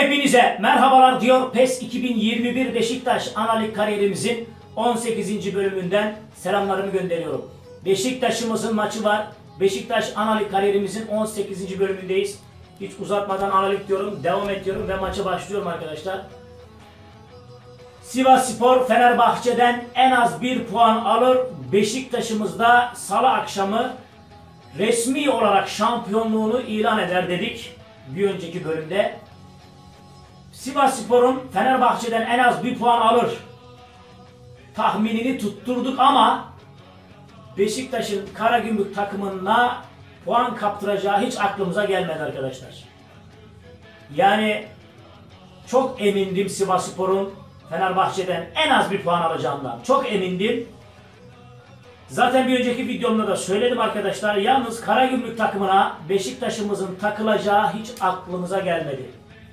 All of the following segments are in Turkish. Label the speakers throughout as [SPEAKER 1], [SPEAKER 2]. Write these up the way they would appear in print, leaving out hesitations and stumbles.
[SPEAKER 1] Hepinize merhabalar diyor. PES 2021 Beşiktaş Analik kariyerimizin 18. bölümünden selamlarımı gönderiyorum. Beşiktaş'ımızın maçı var. Beşiktaş Analik kariyerimizin 18. bölümündeyiz. Hiç uzatmadan Analik diyorum, devam ediyorum ve maça başlıyorum arkadaşlar. Sivasspor Fenerbahçe'den en az 1 puan alır. Beşiktaş'ımızda salı akşamı resmi olarak şampiyonluğunu ilan eder dedik bir önceki bölümde. Sivasspor'un Fenerbahçe'den en az 1 puan alır tahminini tutturduk ama Beşiktaş'ın Karagümrük takımına puan kaptıracağı hiç aklımıza gelmedi arkadaşlar. Yani çok emindim Sivasspor'un Fenerbahçe'den en az 1 puan alacağından. Çok emindim. Zaten bir önceki videomda da söyledim arkadaşlar. Yalnız Karagümrük takımına Beşiktaş'ımızın takılacağı hiç aklımıza gelmedi.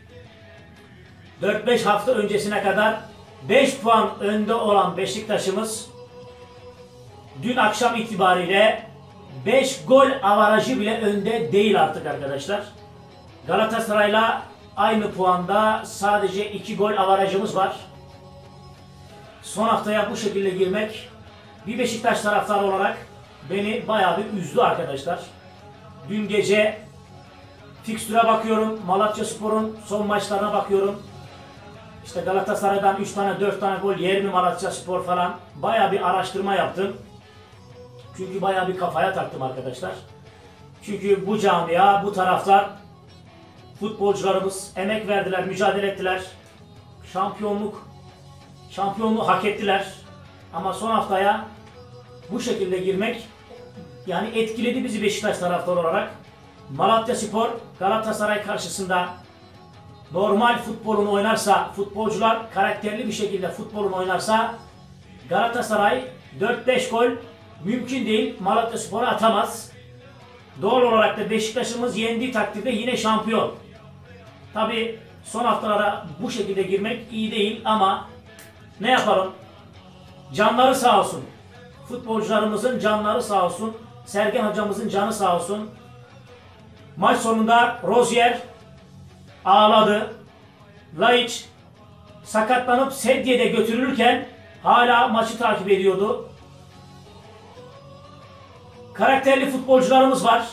[SPEAKER 1] 4-5 hafta öncesine kadar 5 puan önde olan Beşiktaş'ımız dün akşam itibariyle 5 gol avarajı bile önde değil artık arkadaşlar. Galatasaray'la aynı puanda sadece 2 gol avarajımız var. Son haftaya bu şekilde girmek bir Beşiktaş taraftarı olarak beni bayağı bir üzdü arkadaşlar. Dün gece fikstüre bakıyorum, Malatyaspor'un son maçlarına bakıyorum. İşte Galatasaray'dan 3 tane 4 tane gol yer mi Malatyaspor falan, bayağı bir araştırma yaptım. Çünkü bayağı bir kafaya taktım arkadaşlar. Çünkü bu camia, bu taraftar, futbolcularımız emek verdiler, mücadele ettiler. Şampiyonluğu hak ettiler. Ama son haftaya bu şekilde girmek yani etkiledi bizi Beşiktaş taraftarı olarak. Malatyaspor Galatasaray karşısında normal futbolunu oynarsa, futbolcular karakterli bir şekilde futbolunu oynarsa Galatasaray 4-5 gol mümkün değil, Malatyaspor'a atamaz. Doğal olarak da Beşiktaş'ımız yendiği takdirde yine şampiyon. Tabi son haftalara bu şekilde girmek iyi değil ama ne yapalım? Canları sağ olsun. Futbolcularımızın canları sağ olsun. Sergen hocamızın canı sağ olsun. Maç sonunda Rozier ağladı. Laiç sakatlanıp sedyede götürülürken hala maçı takip ediyordu. Karakterli futbolcularımız var.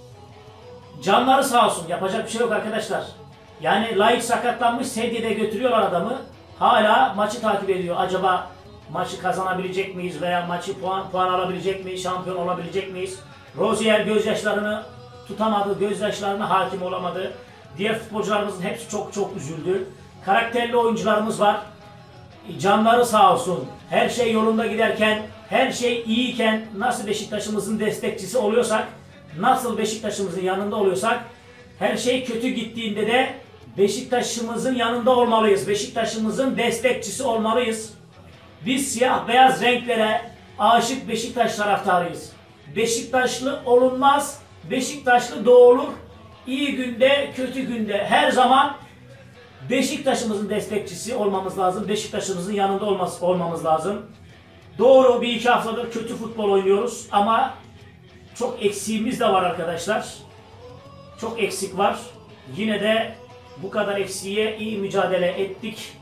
[SPEAKER 1] Canları sağ olsun. Yapacak bir şey yok arkadaşlar. Yani Laiç sakatlanmış, sedyede götürüyorlar adamı. Hala maçı takip ediyor. Acaba maçı kazanabilecek miyiz veya maçı puan alabilecek miyiz, şampiyon olabilecek miyiz? Rozier gözyaşlarını tutamadı, gözyaşlarına hakim olamadı. Diğer futbolcularımızın hepsi çok üzüldü. Karakterli oyuncularımız var. Canları sağ olsun. Her şey yolunda giderken, her şey iyiyken nasıl Beşiktaş'ımızın destekçisi oluyorsak, nasıl Beşiktaş'ımızın yanında oluyorsak, her şey kötü gittiğinde de Beşiktaş'ımızın yanında olmalıyız. Beşiktaş'ımızın destekçisi olmalıyız. Biz siyah beyaz renklere aşık Beşiktaş taraftarıyız. Beşiktaşlı olunmaz, Beşiktaşlı doğulur. İyi günde, kötü günde her zaman Beşiktaş'ımızın destekçisi olmamız lazım. Beşiktaş'ımızın yanında olmamız lazım. Doğru, bir iki haftadır kötü futbol oynuyoruz ama çok eksiğimiz de var arkadaşlar. Çok eksik var. Yine de bu kadar eksiğe iyi mücadele ettik.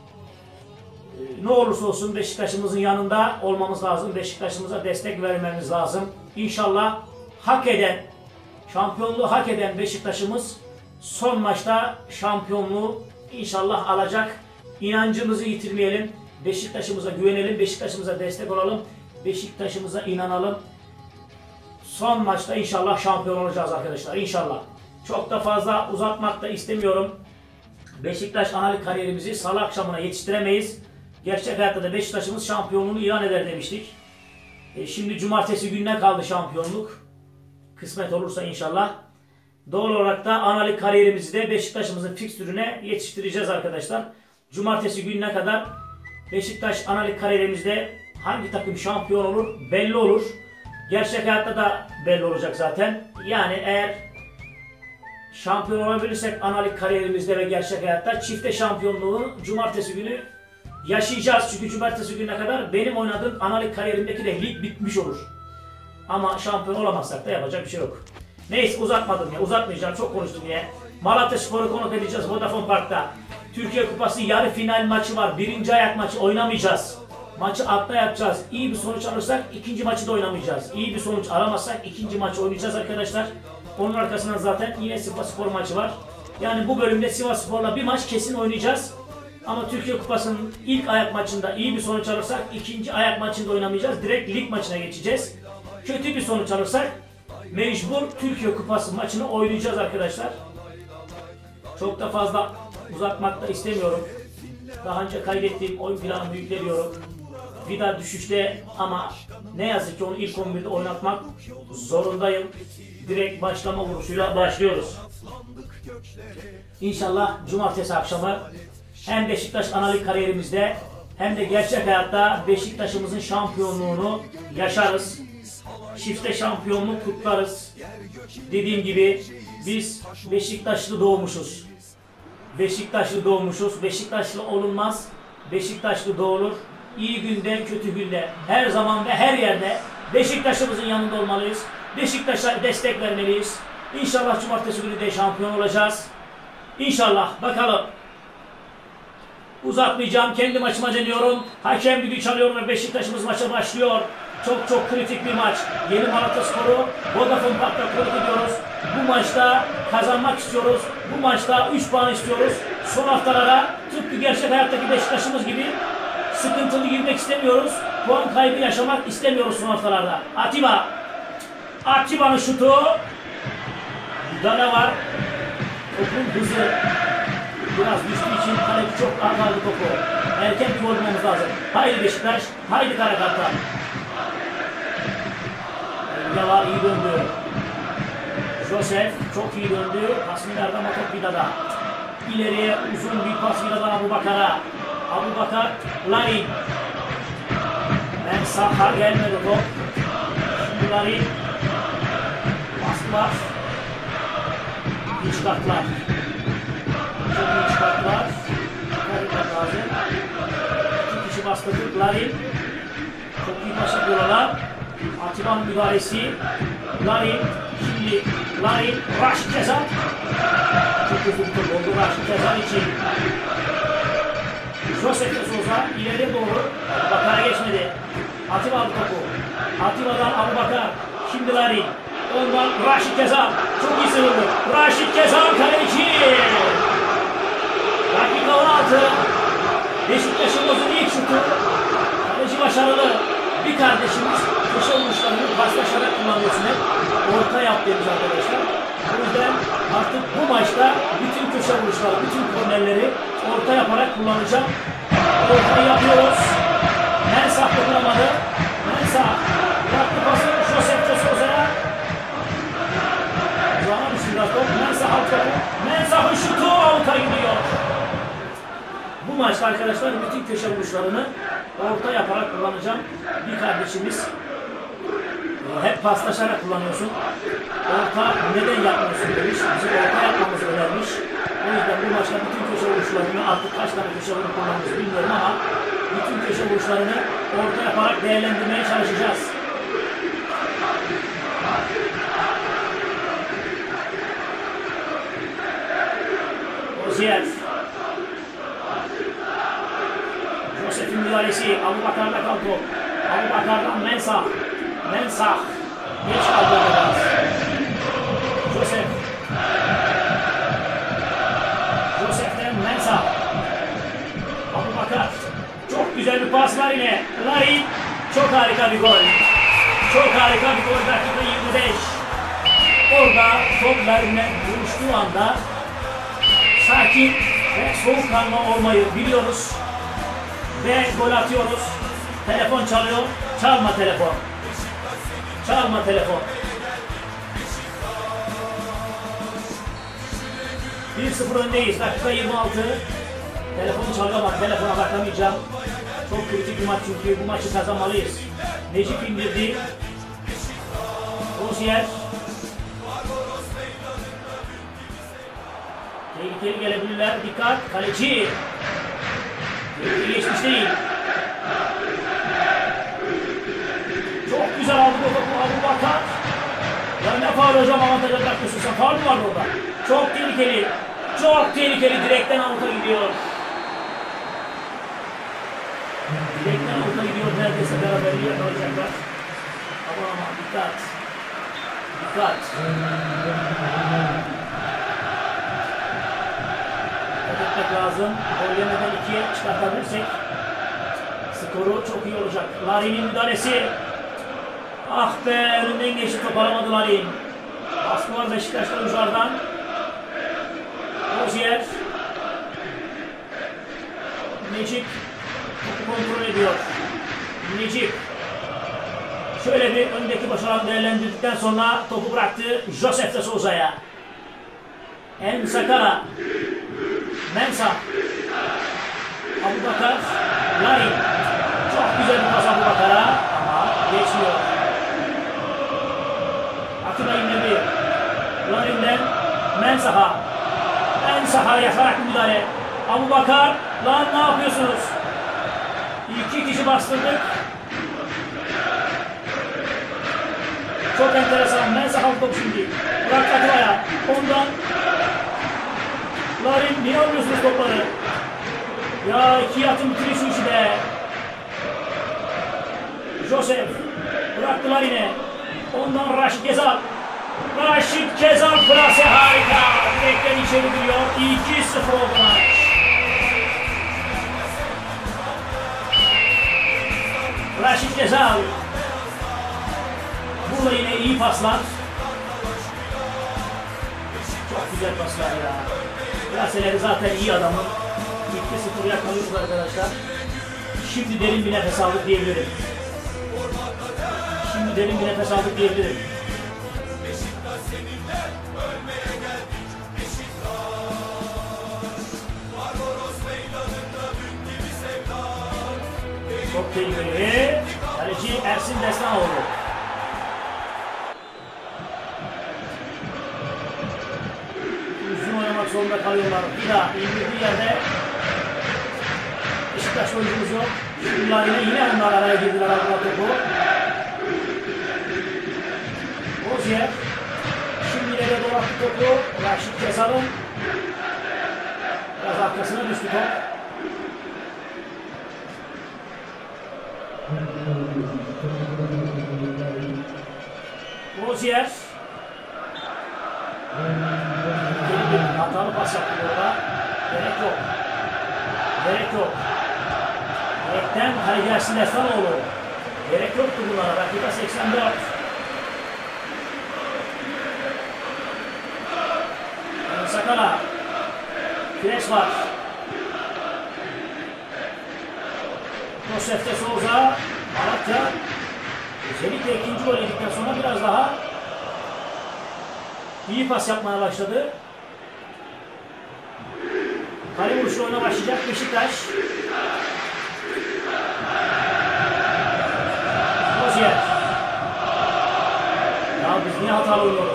[SPEAKER 1] Ne olursa olsun Beşiktaş'ımızın yanında olmamız lazım. Beşiktaş'ımıza destek vermemiz lazım. İnşallah şampiyonluğu hak eden Beşiktaş'ımız son maçta şampiyonluğu inşallah alacak. İnancımızı yitirmeyelim. Beşiktaş'ımıza güvenelim. Beşiktaş'ımıza destek olalım. Beşiktaş'ımıza inanalım. Son maçta inşallah şampiyon olacağız arkadaşlar. İnşallah. Çok da fazla uzatmak da istemiyorum. Beşiktaş Analik kariyerimizi salı akşamına yetiştiremeyiz. Gerçek hayatta da Beşiktaş'ımız şampiyonluğunu ilan eder demiştik. Şimdi cumartesi gününe kaldı şampiyonluk. Kısmet olursa inşallah. Doğal olarak da Analik kariyerimizi de Beşiktaş'ımızın fikstürüne yetiştireceğiz arkadaşlar. Cumartesi gününe kadar Beşiktaş Analik kariyerimizde hangi takım şampiyon olur belli olur. Gerçek hayatta da belli olacak zaten. Yani eğer şampiyon olabilirsek Analik kariyerimizde ve gerçek hayatta çifte şampiyonluğunu cumartesi günü yaşayacağız. Çünkü cumartesi gününe kadar benim oynadığım Analik kariyerimdeki de lig bitmiş olur. Ama şampiyon olamazsak da yapacak bir şey yok. Neyse uzatmadım ya, uzatmayacağım, çok konuştum ya. Malatyaspor'u konuk edeceğiz Vodafone Park'ta. Türkiye Kupası yarı final maçı var. Birinci ayak maçı oynamayacağız. Maçı altta yapacağız. İyi bir sonuç alırsak ikinci maçı da oynamayacağız. İyi bir sonuç alamazsak ikinci maçı oynayacağız arkadaşlar. Onun arkasından zaten yine Sivasspor maçı var. Yani bu bölümde Sivasspor'la bir maç kesin oynayacağız. Ama Türkiye Kupası'nın ilk ayak maçında iyi bir sonuç alırsak ikinci ayak maçında oynamayacağız. Direkt lig maçına geçeceğiz. Kötü bir sonuç alırsak mecbur Türkiye Kupası maçını oynayacağız arkadaşlar. Çok da fazla uzatmak da istemiyorum. Daha önce kaydettiğim oyun planımı yükleniyorum. Vida düşüşte ama ne yazık ki onu ilk 11'de oynatmak zorundayım. Direkt başlama vuruşuyla başlıyoruz. İnşallah cumartesi akşamı hem Beşiktaş analik kariyerimizde hem de gerçek hayatta Beşiktaş'ımızın şampiyonluğunu yaşarız. Çifte şampiyonluk kutlarız. Dediğim gibi biz Beşiktaşlı doğmuşuz. Beşiktaşlı doğmuşuz. Beşiktaşlı olunmaz. Beşiktaşlı doğulur. İyi günde, kötü günde, her zaman ve her yerde Beşiktaş'ımızın yanında olmalıyız. Beşiktaş'a destek vermeliyiz. İnşallah cumartesi günü de şampiyon olacağız. İnşallah. Bakalım. Uzatmayacağım. Kendi maçıma deniyorum. Hakem düdüğü çalıyorum ve Beşiktaş'ımız maça başlıyor. Çok kritik bir maç. Yeni Malatyaspor'u Vodafone Park'ta konuk ediyoruz. Bu maçta kazanmak istiyoruz. Bu maçta 3 puan istiyoruz. Son haftalara tıpkı gerçek hayattaki Beşiktaş'ımız gibi sıkıntılı girmek istemiyoruz. Puan kaybı yaşamak istemiyoruz son haftalarda. Atiba'nın şutu. Burada ne var? Topun hızı biraz düştüğü için kaleci çok ağırladı topu. Erken bir gol bulmamız lazım. Haydi Beşiktaş, haydi Karakartal. Yava iyi döndü. Josef çok iyi döndü. Pasminler'den top Vida'da. İleriye uzun bir pas Vida'dan Abubakar'a. Abubakar, Larin. Mensah'a gelmedi top. Şimdi Larin. Bastılar. İyi çıkarttılar. Çok iyi çıkarttılar. Dikkat lazım. İki kişi bastırdı. Larin. Çok iyi pas yapıyorlar. Atiba'nın müdahalesi. Larin. Şimdi Larin. Raşit Kezan. Çok hızlı bir top oldu Raşit Kezan için. Josef de Souza ileriye doğru. Abubakar'a geçmedi. Atiba aldı topu. Atiba'dan Abubakar. Şimdi Larin. Ondan Raşit Kezan. Çok iyi sıyrıldı. Raşit Kezan kaleci. Dakika 16. Beşiktaş'ımızın ilk şutu. Kaleci başarılı. Bir kardeşimiz köşe vuruşlarını paslaşarak kullanıyorsun hep. Orta yaptığımız arkadaşlar. O yüzden artık bu maçta bütün köşe vuruşları, bütün kornerleri orta yaparak kullanacağım. Ortayı yapıyoruz. Mensah dokunamadı. Mensah yaptı pası. Josef de Souza'ya. Uzağına düştü biraz top. Mensah alt topu. Mensah'ın şutu avuta gidiyor. Bu maçta arkadaşlar bütün köşe vuruşlarını orta yaparak kullanacağım. Bir kardeşimiz hep paslaşarak kullanıyorsun. Orta neden yapmıyorsun demiş. Bize orta yapmamızı önermiş. O yüzden bu maçta bütün köşe vuruşlarını artık kaç tane köşe vuruş kullanıyoruz bilmiyorum ama bütün köşe vuruşlarını orta yaparak değerlendirmeye çalışacağız. Ozier. Josef'in müdahalesi. Abubakar'da kaldı top. Abubakar'dan Mensah. Mensah. Geç kaldı biraz. Josef. Josef'ten Mensah. Abubakar. Çok güzel bir pas var yine. Larin. Çok harika bir gol. Çok harika bir gol. Dakika 25. Orada top Larin'e vuruştuğu anda sakin ve soğukkanlı olmayı biliyoruz. Ve gol atıyoruz. Telefon çalıyor. Çalma telefon. Çalma telefon. 1-0 öndeyiz. Dakika 26. Telefonu çalamam. Telefona bakamayacağım. Çok kritik bir maç çünkü bu maçı kazanmalıyız. Necip indirdi. Ozier. Tehlikeli gelebilirler. Dikkat. Kaleci. Tehlikeli geçmiş değil. Çok güzel aldı bu topu Abubakar. Ya ne faul hocam, avantaja bırakıyorsun sen. Faul mu vardı orada? Çok tehlikeli. Çok tehlikeli, direkten avuta gidiyor. Direkten avuta gidiyor, neredeyse beraberliği yakalayacaklar. Ama dikkat. Dikkat. Dikkat etmek lazım. Gol yemeden 2'ye çıkartabilirsek skoru çok iyi olacak. Larin'in müdahalesi. Ah be, önünden geçti, toparlamadı Larin. Baskı var Beşiktaş'ta oyunculardan. Rozier. Necip topu kontrol ediyor. Necip şöyle bir öndeki başarılarını değerlendirdikten sonra topu bıraktı Josef de Souza'ya. En Sakala. Mensah. Abubakar. Larin. Çok güzel bir pas Abubakar'a ama geçmiyor. Atiba indirdi. Larin'den Mensah'a. Mensah'a yakarak müdahale. Abubakar. Lan ne yapıyorsunuz? 2 kişi bastırdık. Çok enteresan. Mensah aldı topu şimdi. Bırak Atiba'ya. Ondan Larin, niye alıyorsunuz topları? Ya 2'ye atın, bitirin şu işi be. Josef bıraktı Larin'e. Ondan Raşit Gezal. Raşit Gezal plase harika. Direkten içeri giriyor. 2-0 oldu maç. Raşit Gezal. Burada yine iyi paslar. Çok güzel paslar ya. Plaseleri zaten iyi adamın. 2-0 yakalıyoruz arkadaşlar. Şimdi derin bir nefes aldık diyebilirim. Şimdi derin bir nefes aldık diyebilirim. Çok tehlikeli. Kaleci Ersin Destanoğlu. Uzun oynamak zorunda kalıyorlar. Bir daha indirdiği yerde Beşiktaş oyuncumuz yok. Bunlar yine onlar araya girdiler, aldılar topu. Rozier. Şimdi ileriye doğru attı topu. Raşit Gezal'ın biraz arkasına düştü top. Rozier. Hatalı pas yaptı orada. Gerek yok. Gerek yok. Gerekten kaleci Ersin Destanoğlu. Gerek yoktu bunlara. Dakika 84. Sakala. Pires var. Josef de Souza. Malatya. Özellikle ikinci gol yedikten sonra biraz daha iyi pas yapmaya başladı. Kale vuruşu oyuna başlayacak Beşiktaş. Rozier. Ya biz niye hatalı oynuyoruz?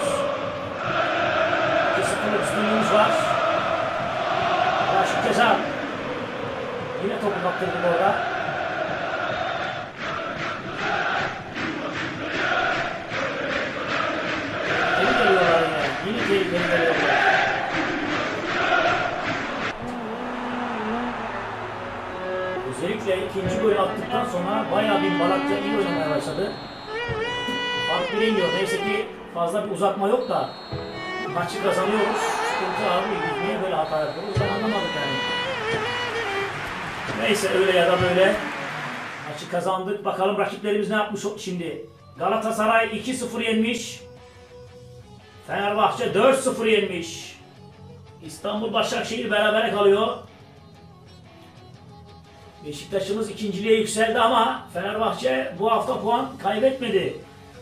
[SPEAKER 1] 2-0'lık üstünlüğümüz var. Raşit Gezal. Yine topu kaptırdık orada. Yine geliyorlar yine. Yine tehlikeli geliyorlar. Özellikle ikinci golü attıktan sonra bayağı bir Malatya iyi oynamaya başladı. Fark bile iniyor. Neyse ki fazla bir uzatma yok da maçı kazanıyoruz. Sıkıntı abi. Biz niye böyle hata yapıyoruz? Ben anlamadım yani. Neyse öyle ya da böyle. Maçı kazandık. Bakalım rakiplerimiz ne yapmış şimdi. Galatasaray 2-0 yenmiş. Fenerbahçe 4-0 yenmiş. İstanbul Başakşehir berabere kalıyor. Beşiktaş'ımız ikinciliğe yükseldi ama Fenerbahçe bu hafta puan kaybetmedi.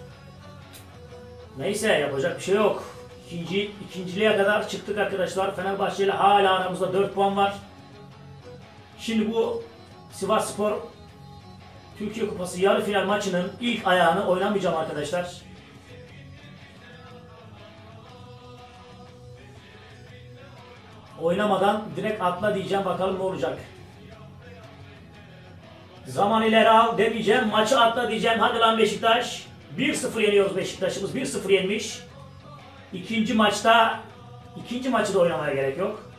[SPEAKER 1] Neyse yapacak bir şey yok. İkinciliğe kadar çıktık arkadaşlar. Fenerbahçe ile hala aramızda 4 puan var. Şimdi bu Sivasspor Türkiye Kupası yarı final maçının ilk ayağını oynamayacağım arkadaşlar. Oynamadan direkt atla diyeceğim, bakalım ne olacak. Zaman ileri al demeyeceğim, maçı atla diyeceğim. Hadi lan Beşiktaş. 1-0 yeniyoruz, Beşiktaş'ımız 1-0 yenmiş. İkinci maçı da oynamaya gerek yok.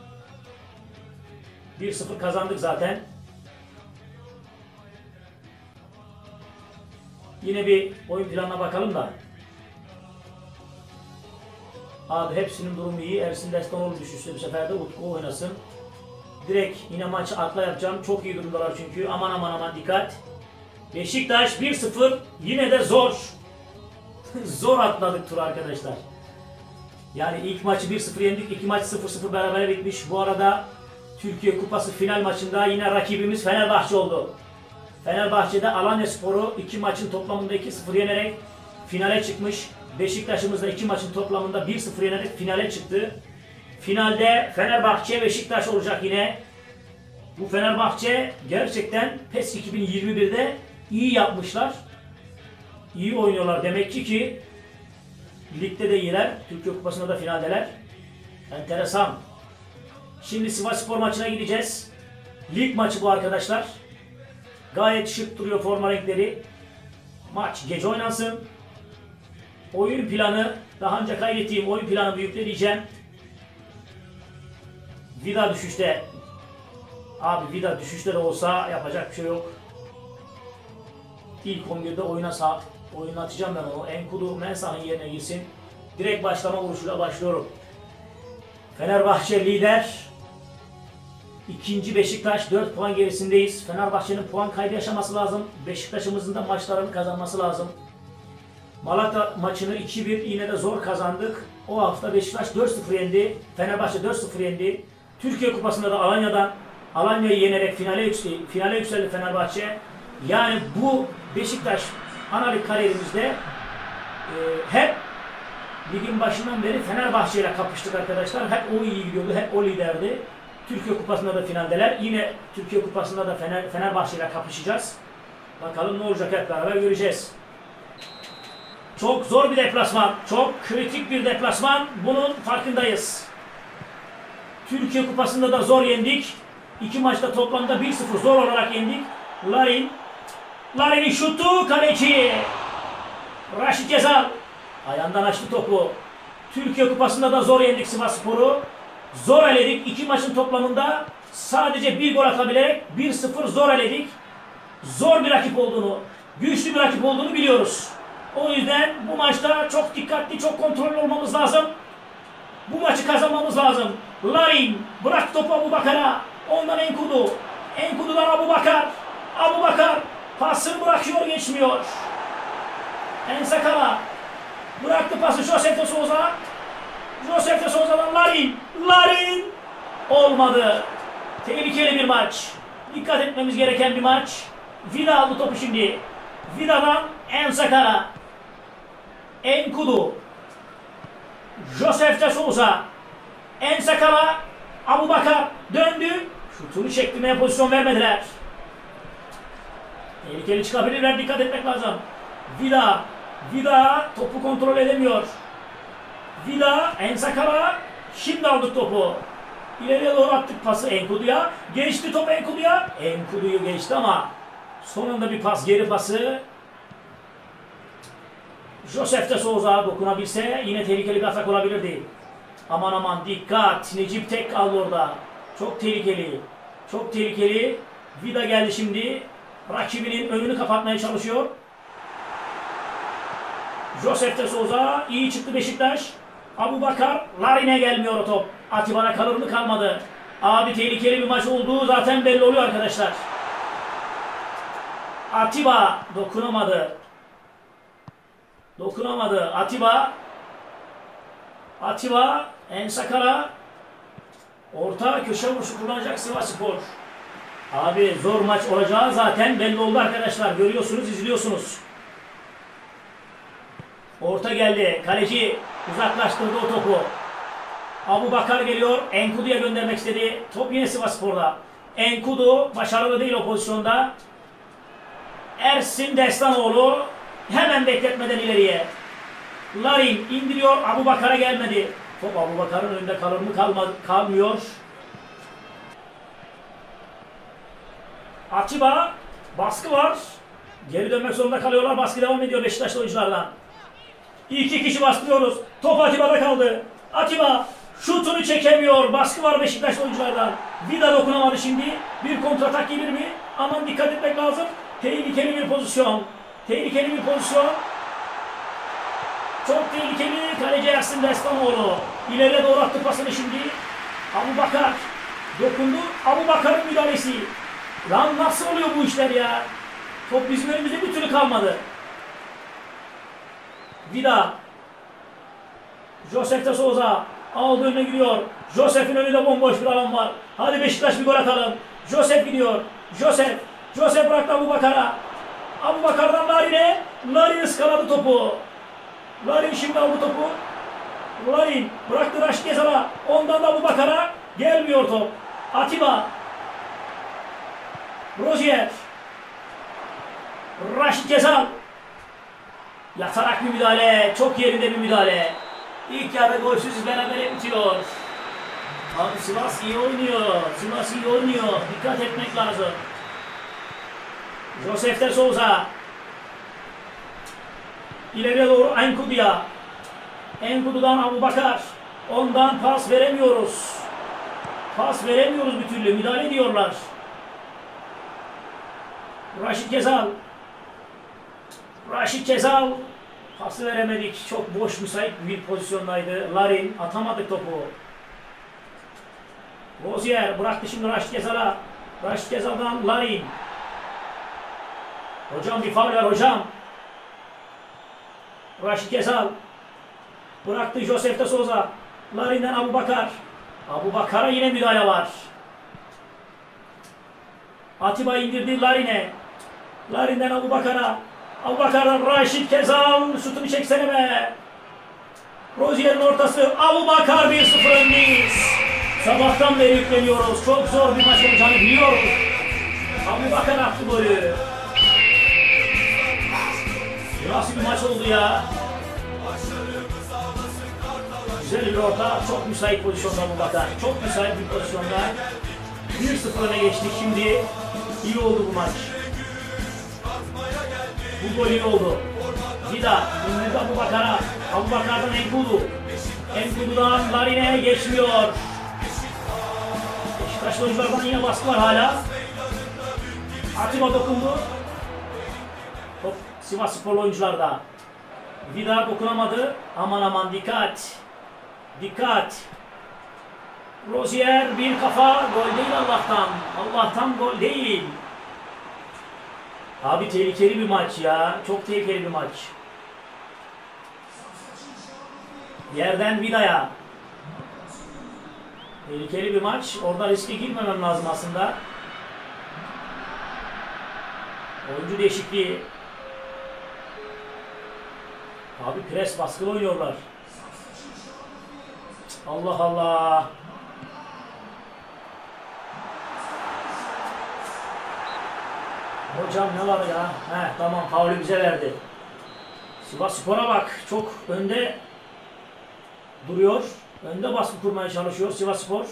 [SPEAKER 1] 1-0 kazandık zaten. Yine bir oyun planına bakalım da. Abi hepsinin durumu iyi. Ersin Destanoğlu düşüştü bu sefer de, Utku oynasın. Direkt yine maçı atla yapacağım. Çok iyi durumdalar çünkü. Aman aman aman dikkat. Beşiktaş 1-0. Yine de zor. Zor atladık tur arkadaşlar. Yani ilk maçı 1-0 yendik. İki maç 0-0 berabere bitmiş. Bu arada Türkiye Kupası final maçında yine rakibimiz Fenerbahçe oldu. Fenerbahçe'de Alanyaspor'u 2 maçın toplamında 2-0 yenerek finale çıkmış. Beşiktaş'ımız da 2 maçın toplamında 1-0 yenerek finale çıktı. Finalde Fenerbahçe Beşiktaş olacak yine. Bu Fenerbahçe gerçekten PES 2021'de iyi yapmışlar. İyi oynuyorlar demek ki ligde de iyiler. Türkiye Kupası'nda da finaldeler. Enteresan. Şimdi Sivasspor maçına gideceğiz. Lig maçı bu arkadaşlar. Gayet şık duruyor forma renkleri. Maç gece oynansın. Oyun planı, daha önce kaydettiğim oyun planı yükleyeceğim. Vida düşüşte. Abi Vida düşüşte de olsa yapacak bir şey yok. İlk 11'de oynatacağım ben onu. Enkudu Mensah'ın yerine girsin. Direkt başlama vuruşuyla başlıyorum. Fenerbahçe lider. İkinci Beşiktaş 4 puan gerisindeyiz. Fenerbahçe'nin puan kaybı yaşaması lazım. Beşiktaş'ımızın da maçlarını kazanması lazım. Malatya maçını 2-1 yine de zor kazandık. O hafta Beşiktaş 4-0 yendi. Fenerbahçe 4-0 yendi. Türkiye Kupası'nda da Alanya'yı yenerek finale yükseldi Fenerbahçe. Yani bu Beşiktaş ana lig kariyerimizde hep ligin başından beri Fenerbahçe ile kapıştık arkadaşlar. Hep o iyi gidiyordu, hep o liderdi. Türkiye Kupası'nda da finaldeler. Yine Türkiye Kupası'nda da Fenerbahçe ile kapışacağız. Bakalım ne olacak, hep beraber göreceğiz. Çok zor bir deplasman. Çok kritik bir deplasman. Bunun farkındayız. Türkiye Kupası'nda da zor yendik. 2 maçta toplamda 1-0 zor olarak yendik. Larin'in şutu, kaleci Raşit Gezal ayağından açtı topu. Türkiye Kupası'nda da zor yendik Sivasspor'u. Zor eledik. 2 maçın toplamında sadece 1 gol atabilerek 1-0 zor eledik. Zor bir rakip olduğunu, güçlü bir rakip olduğunu biliyoruz. O yüzden bu maçta çok dikkatli, çok kontrollü olmamız lazım. Bu maçı kazanmamız lazım. Larin bırak topu Abubakar'a. Ondan Enkudu. Enkudu'dan Abubakar. Abubakar pasını bırakıyor, geçmiyor. Ensakala bıraktı pası Josef de Souza. Josef de Souza'dan Larin. Olmadı. Tehlikeli bir maç. Dikkat etmemiz gereken bir maç. Vida aldı topu şimdi. Vida'dan Ensakala. Enkudu. Josef de Souza. Ensakala. Abubakar döndü. Şutunu çektirmeye pozisyon vermediler. Tehlikeli çıkabilirler. Dikkat etmek lazım. Vida topu kontrol edemiyor. Vida, Ensakala. Şimdi aldık topu. İleriye doğru attık pası Enkudu'ya. Geçti top Enkudu'ya. Enkudu'yu geçti ama sonunda bir pas, geri pası. Josef de Souza dokunabilse yine tehlikeli bir atak olabilirdi. Aman aman dikkat. Necip tek kaldı orada. Çok tehlikeli. Çok tehlikeli. Vida geldi şimdi. Rakibinin önünü kapatmaya çalışıyor. Josef de Souza. İyi çıktı Beşiktaş. Abubakar. Larin'e gelmiyor o top. Atiba'da kalır mı, kalmadı. Abi tehlikeli bir maç olduğu zaten belli oluyor arkadaşlar. Atiba dokunamadı. Atiba, Ensakala. Orta köşe vuruşu kullanacak Sivasspor. Abi zor maç olacağı zaten belli oldu arkadaşlar. Görüyorsunuz, izliyorsunuz. Orta geldi. Kaleci uzaklaştırdı o topu. Abubakar geliyor. Enkudu'ya göndermek istedi. Top yine Sivasspor'da. Enkudu başarılı değil o pozisyonda. Ersin Destanoğlu hemen bekletmeden ileriye. Larin indiriyor. Abubakar'a gelmedi. Top Abubakar'ın önünde kalır mı, kalmıyor. Atiba, baskı var. Geri dönmek zorunda kalıyorlar. Baskı devam ediyor Beşiktaşlı oyunculardan. 2 kişi baskılıyoruz. Top Atiba'da kaldı. Atiba şutunu çekemiyor. Baskı var Beşiktaşlı oyunculardan. Vida dokunamadı şimdi. Bir kontratak gelir mi? Aman dikkat etmek lazım. Tehlikeli bir pozisyon. Tehlikeli bir pozisyon. Çok tehlikeli. Kaleci Ersin Destanoğlu. İleriye doğru attı pasını şimdi. Abubakar dokundu. Abubakar'ın müdahalesi. Lan nasıl oluyor bu işler ya? Top bizim elimizde bir türlü kalmadı. Vida. Josef de Souza. Aldı önüne gidiyor. Josef'in önünde bomboş bir alan var. Hadi Beşiktaş bir gol atalım. Josef gidiyor. Josef. Josef bıraktı Abubakar'a. Abubakar'dan Larin'e. Larin ıskaladı topu. Larin şimdi aldı topu. Larin bıraktı Raşit Gezal'a. Ondan da Abubakar'a. Gelmiyor top. Atiba. Rozier. Raşit Gezal. Yatarak bir müdahale. Çok yerinde bir müdahale. İlk yarı golsüz berabere bitiyor. Abi Sivas iyi oynuyor. Sivas iyi oynuyor. Dikkat etmek lazım. Josef de Souza. İleriye doğru Enkudu'ya. Enkudu'dan Abubakar. Ondan pas veremiyoruz. Pas veremiyoruz bir türlü. Müdahale ediyorlar. Raşit Gezal. Raşit Gezal. Pası veremedik. Çok boş müsait bir pozisyondaydı. Larin atamadık topu. Rozier bıraktı şimdi Raşit Gezal'a. Raşit Gezal'dan Larin. Hocam bir faul var hocam. Raşit Gezal. Bıraktı Josef de Souza. Larin'den Abubakar. Abubakar'a yine müdahale var. Atiba indirdi Larin'e. Larin'den Abubakar'a. Abubakar'dan Raşit Gezal. Şutunu çeksene be. Rozier'in ortası. Abubakar 1-0 öndeyiz. Sabahtan beri yükleniyoruz. Çok zor bir maç olacağını biliyoruz. Abubakar attı golü. Nasıl bir maç oldu ya? Güzel bir orta. Çok müsait pozisyonda Abubakar. Çok müsait bir pozisyonda. 1-0 öne geçtik. Şimdi iyi oldu bu maç. Bu gol iyi oldu. Vida. Ünlü Abubakar'a. Abubakar'dan Enkudu. Enkudu'dan Larin'e geçmiyor. Beşiktaş oyunculardan yine baskı var hala. Atiba dokundu. Top Sivassporlu oyuncularda. Vida dokunamadı. Aman aman dikkat. Dikkat. Rozier bir kafa. Gol değil Allah'tan. Allah'tan gol değil. Abi tehlikeli bir maç ya. Çok tehlikeli bir maç. Yerden Vida'ya. Tehlikeli bir maç. Orada riske girmemem lazım aslında. Oyuncu değişikliği. Abi pres baskılı oynuyorlar. Allah Allah. Hocam ne var ya? Tamam faulü bize verdi. Sivasspor'a bak. Çok önde duruyor. Önde baskı kurmaya çalışıyor Sivasspor.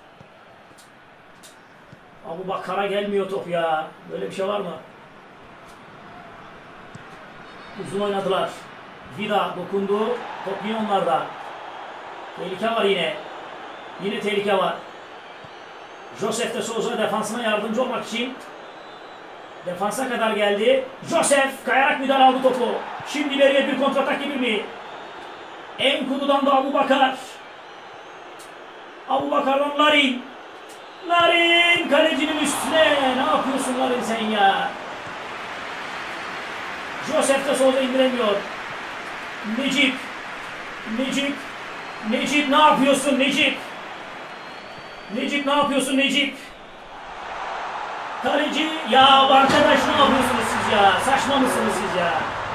[SPEAKER 1] Abubakar'a gelmiyor top ya. Böyle bir şey var mı? Uzun oynadılar. Vida dokundu. Top yine onlarda. Tehlike var yine. Yine tehlike var. Josef de Souza defansına yardımcı olmak için defansa kadar geldi. Josef kayarak müdahale aldı topu. Şimdi ileriye bir kontratak gelir mi? Enkudu'dan da Abubakar. Abubakar'dan Larin. Larin kalecinin üstüne. Ne yapıyorsun Larin sen ya? Josef de Souza indiremiyor. Necip. Necip. Necip ne yapıyorsun Necip? Necip ne yapıyorsun Necip? Kaleci ya arkadaş ne yapıyorsunuz siz ya? Saçma mısınız siz ya?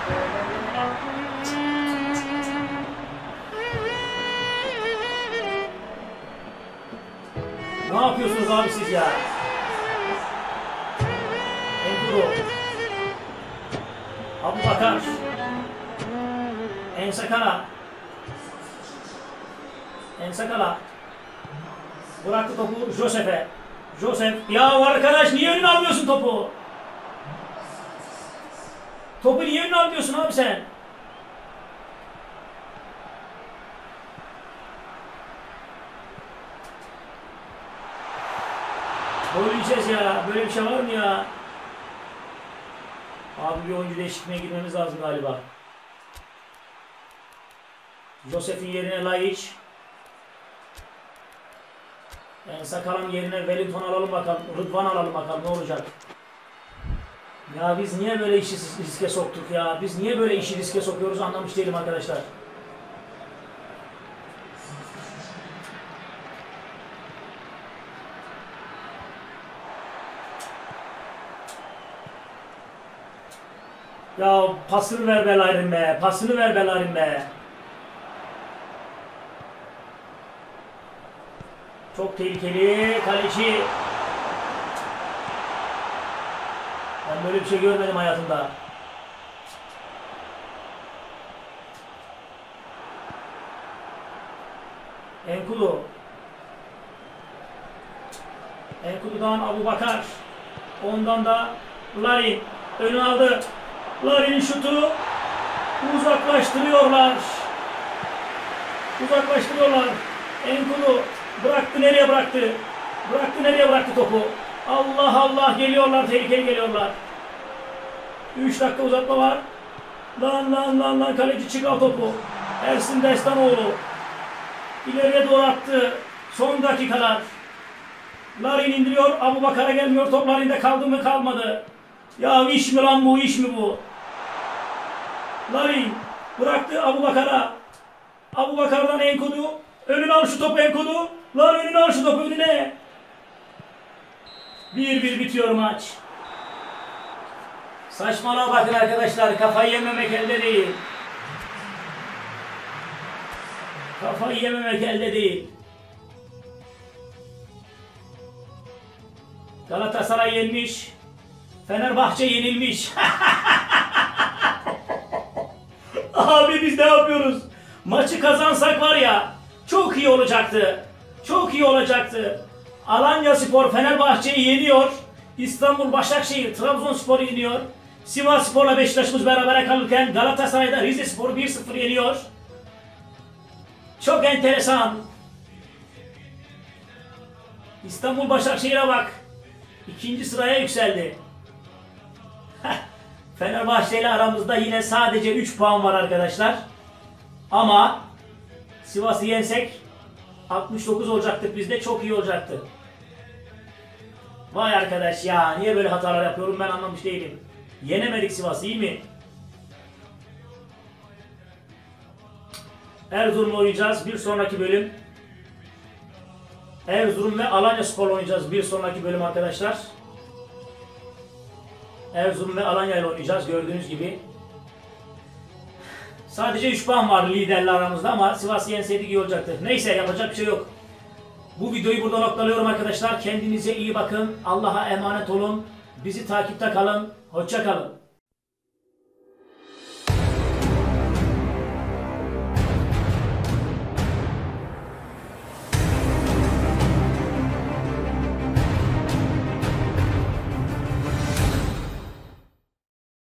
[SPEAKER 1] Ne yapıyorsunuz abi siz ya? Enkudu. Abubakar. Ensakala. Ensakala. Bıraktı topu Josef'e. Josef. Ya arkadaş niye önüne almıyorsun topu? Topu niye önüne almıyorsun abi sen? Gol yiyeceğiz ya. Böyle bir şey var mı ya? Abi bir oyuncu değişikliğine girmemiz lazım galiba. Josef'in yerine Laiç. Sakal'ın yerine Wellington alalım bakalım. Rıdvan alalım bakalım ne olacak. Ya biz niye böyle işi riske soktuk ya? Biz niye böyle işi riske sokuyoruz anlamış değilim arkadaşlar. Ya pasını ver Bellerin be. Pasını ver Bellerin be. Çok tehlikeli. Kaleci. Ben böyle bir şey görmedim hayatımda. Enkudu. Enkudu'dan Abubakar. Ondan da Larin. Önü aldı. Larin'in şutu. Uzaklaştırıyorlar. Uzaklaştırıyorlar. Enkudu bıraktı, nereye bıraktı? Bıraktı, nereye bıraktı topu? Allah Allah, geliyorlar, tehlikeli geliyorlar. 3 dakika uzatma var. Lan kaleci çıkar topu. Ersin Destanoğlu ileriye doğru attı. Son dakikalar. Larin indiriyor. Abubakar'a gelmiyor. Top Larin'de kaldı mı kalmadı. Ya iş mi lan bu, iş mi bu? Larin bıraktı Abubakar'a. Abubakar'dan Enkudu. Önüne al şu topu Enkudu. Lan önüne al şu topu önüne. 1-1 bitiyor maç. Saçmalığa bakın arkadaşlar. Kafayı yememek elde değil. Kafayı yememek elde değil. Galatasaray yenmiş. Fenerbahçe yenilmiş. Abi biz ne yapıyoruz? Maçı kazansak var ya, çok iyi olacaktı. Çok iyi olacaktı. Alanyaspor Fenerbahçe'yi yeniyor. İstanbul Başakşehir Trabzonspor'u yeniyor. Sivasspor'la Beşiktaş'ımız berabere kalırken Galatasaray'da Rizespor'u 1-0 yeniyor. Çok enteresan. İstanbul Başakşehir'e bak. 2. sıraya yükseldi. Fenerbahçe ile aramızda yine sadece 3 puan var arkadaşlar. Ama Sivas'ı yensek 69 olacaktık bizde, çok iyi olacaktı. Vay arkadaş ya, niye böyle hatalar yapıyorum ben anlamış değilim. Yenemedik Sivas'ı, iyi mi? Erzurum'la oynayacağız bir sonraki bölüm. Erzurum ve Alanyaspor'la oynayacağız bir sonraki bölüm arkadaşlar. Erzurum ve Alanya ile oynayacağız gördüğünüz gibi. Sadece 3 puan var liderle aramızda ama Sivas'ı yenseydik iyi olacaktı. Neyse, yapacak bir şey yok. Bu videoyu burada noktalıyorum arkadaşlar. Kendinize iyi bakın. Allah'a emanet olun. Bizi takipte kalın. Hoşça kalın.